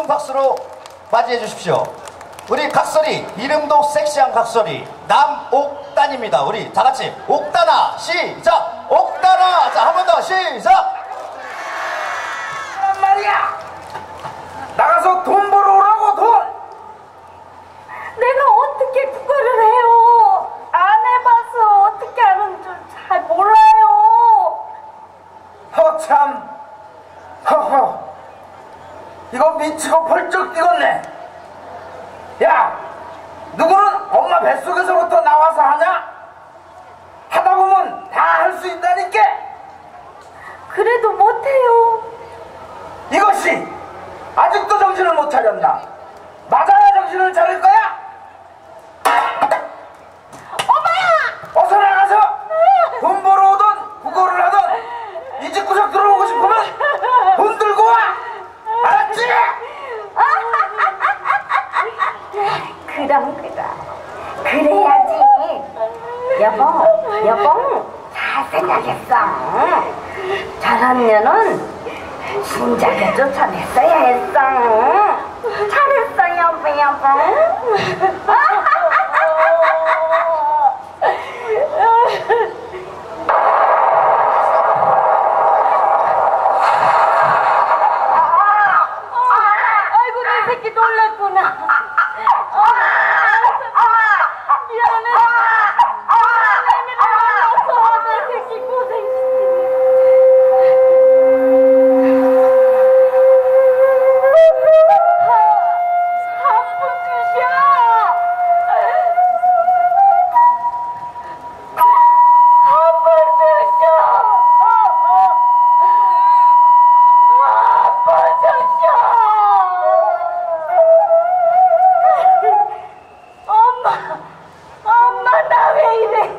큰 박수로 맞이해 주십시오. 우리 각설이, 이름도 섹시한 각설이 남옥단입니다. 우리 다 같이 옥단아 시작. 옥단아. 자, 한 번 더 시작. 말이야, 나가서 돈 벌어 오라고. 돈. 내가 어떻게 그거를 해요? 안 해봐서 어떻게 하는 줄 잘 몰라요. 참. 허허, 이거 미치고 벌쩍 뛰겠네. 야, 누구는 엄마 뱃속에서부터 나와서 하냐? 하다 보면 다 할 수 있다니까. 그래도 못해요. 이것이 아직도 정신을 못 차렸나? 맞아야 정신을 차릴 거야. 엄마야! 어서 나가서 돈 벌어 오든 국어를 하든 이 집구석 들어오고 싶으면 돈 들고 와. 알았지? 그럼 그래야지. 여보 잘 생각했어. 잘한 년은 진작에 쫓아냈어야 했어. 잘했어 여보. 아이고 내 새끼 놀랐구나. 미안해. 내 새끼 엄마 나 왜 이래?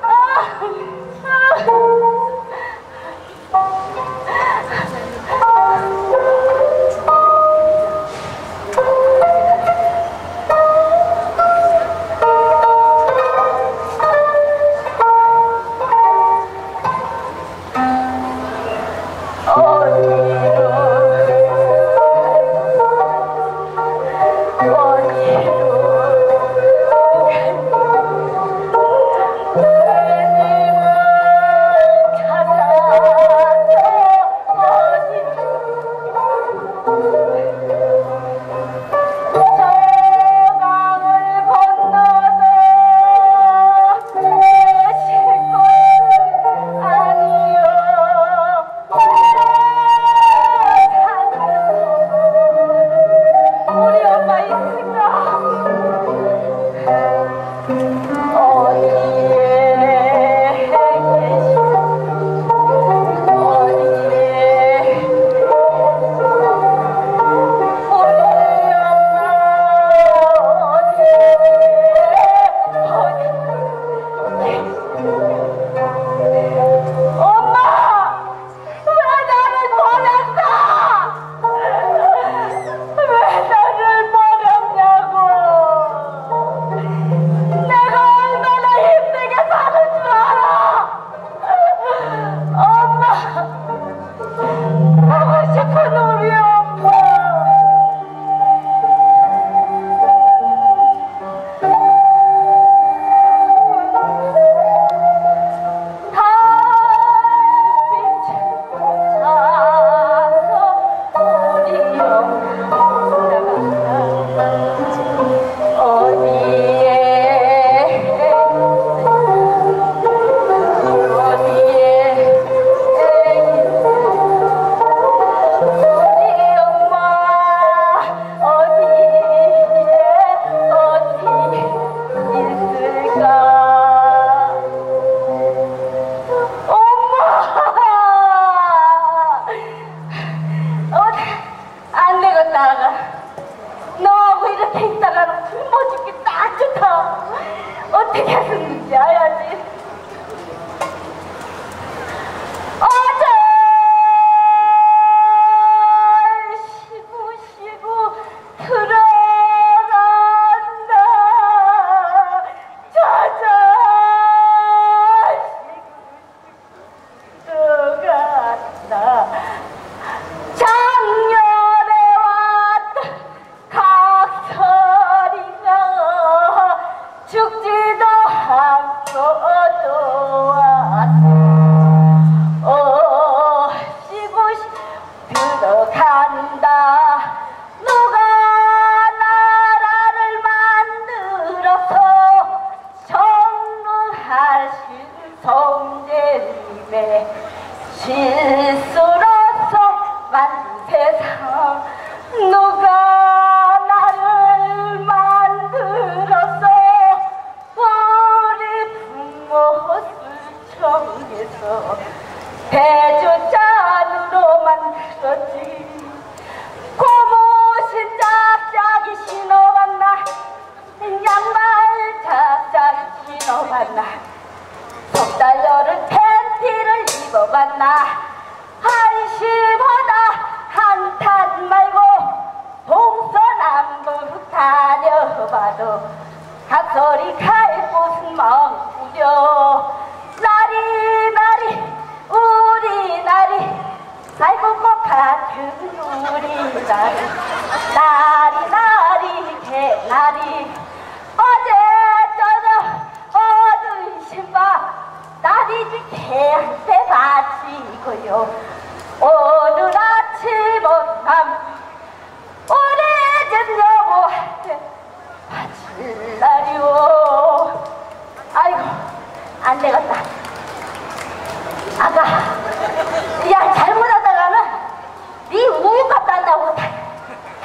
어떻게 하는지 알아야지. 쉬고 들어간다. 들어간다. 작년에 왔다. 묻는다. 누가 나라를 만들어서 정론하신 성제님의 실수로서 만든 세상. 누가 나를 만들어서 우리 부모 수청에서 대주잔으로 만들었지. 고무신 짝짝이 신어봤나, 양말 짝짝이 신어봤나, 속달려를 팬티를 입어봤나, 한시보다 한탄 말고 동서남북 다녀봐도 각설이 갈 곳은 멍구려. 나리 우리 나리 살고 꼭 같은 우리 나리 개나리. 어제 저녁 어두운 신바 나리지 개한테 바치고요. 오늘 아침 온남 우리 집 여보한테 바칠라리오. 아이고 안 되겠다. 아가, 야 잘못하다가는 네 우유값 난다고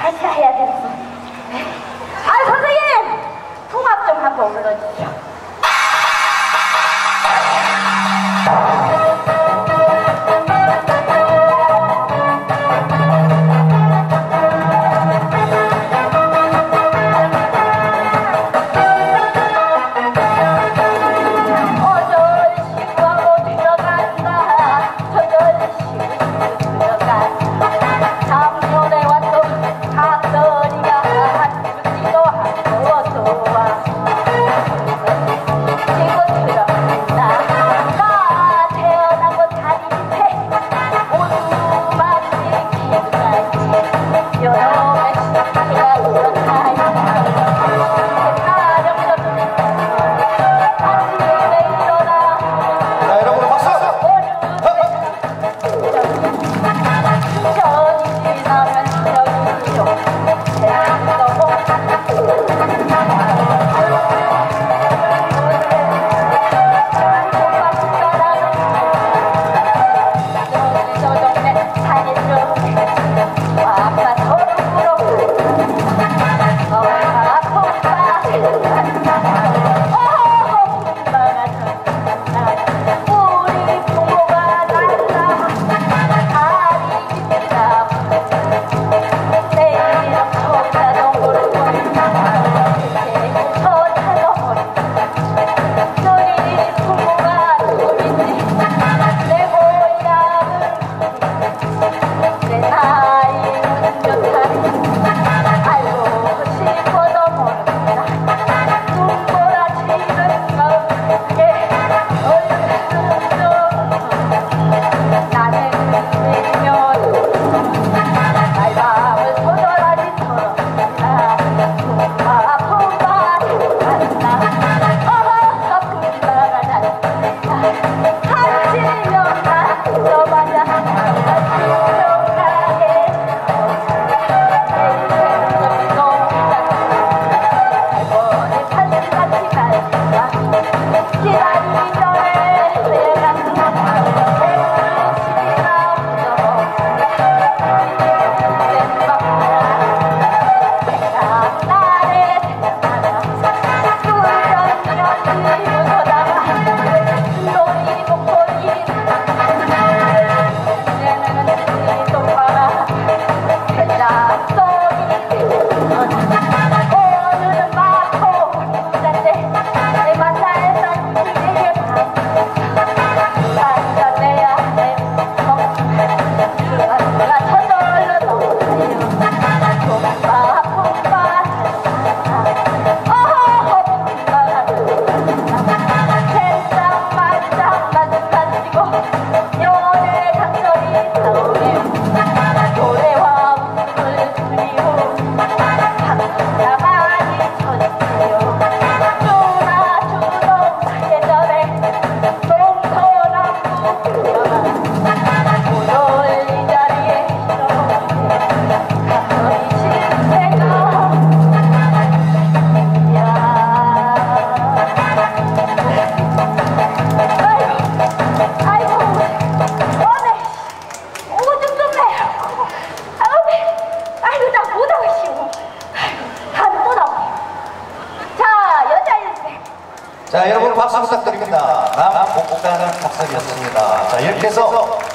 자, 여러분 박수 부탁드립니다. 남옥다는 각설이었습니다. 자, 이렇게 해서